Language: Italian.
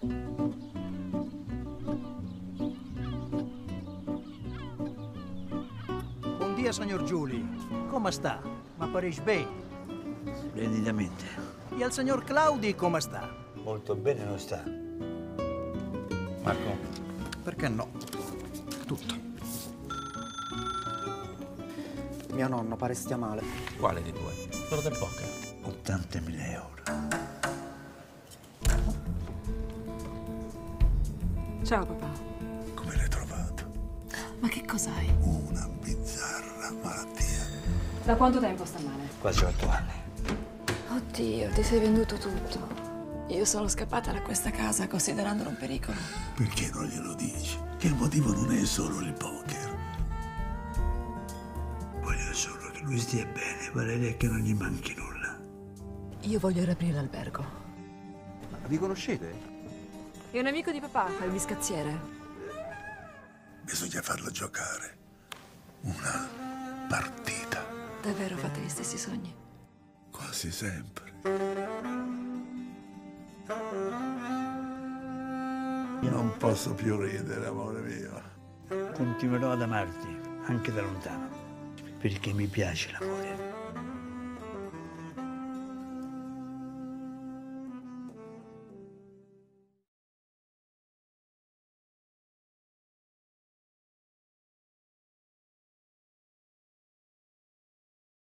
Buon dia, signor Giuli. Come sta? Ma pareix bene? Splendidamente. E al signor Claudi come sta? Molto bene non sta. Marco? Perché no? Tutto. Mio nonno pare stia male. Quale dei due? Quello del poker. 80.000 euro. Ciao papà. Come l'hai trovato? Ma che cos'hai? Una bizzarra malattia. Da quanto tempo sta male? Quasi 8 anni. Oddio, ti sei venduto tutto. Io sono scappata da questa casa considerandolo un pericolo. Perché non glielo dici? Che il motivo non è solo il poker. Voglio solo che lui stia bene, Valeria, e che non gli manchi nulla. Io voglio riaprire l'albergo. Ma vi conoscete? È un amico di papà, fa il biscazziere. Bisogna farlo giocare. Una partita. Davvero fate gli stessi sogni? Quasi sempre. Non posso più ridere, amore mio. Continuerò ad amarti, anche da lontano, perché mi piace l'amore.